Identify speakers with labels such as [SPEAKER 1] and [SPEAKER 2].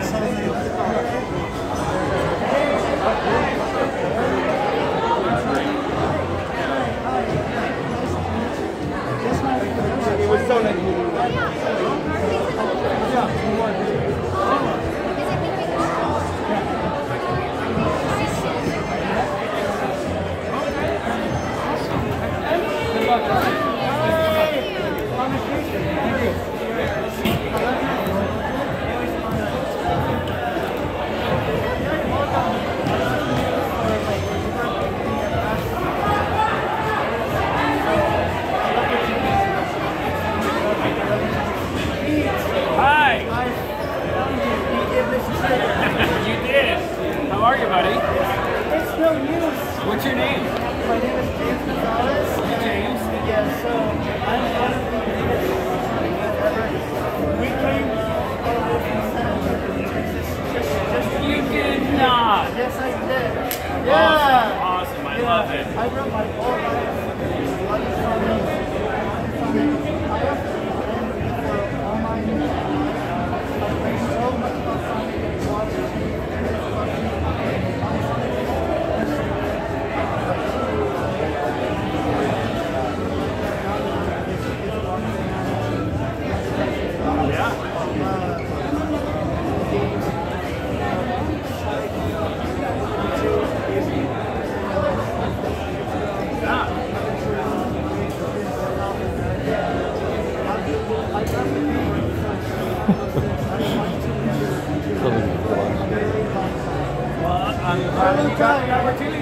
[SPEAKER 1] It was so nice.
[SPEAKER 2] How are you, buddy?
[SPEAKER 3] It's no use.
[SPEAKER 2] What's your name?
[SPEAKER 3] My name is James Gonzalez.
[SPEAKER 2] James?
[SPEAKER 3] Yeah, so I'm one of the biggest ever. We came all the way from San Antonio, Texas.
[SPEAKER 2] You did not.
[SPEAKER 3] Yes, I did. Yeah.
[SPEAKER 2] Awesome. I love it.
[SPEAKER 3] I wrote my whole life. I have to be for all my years. I've learned so much about science, water.
[SPEAKER 2] I'm glad you got the opportunity.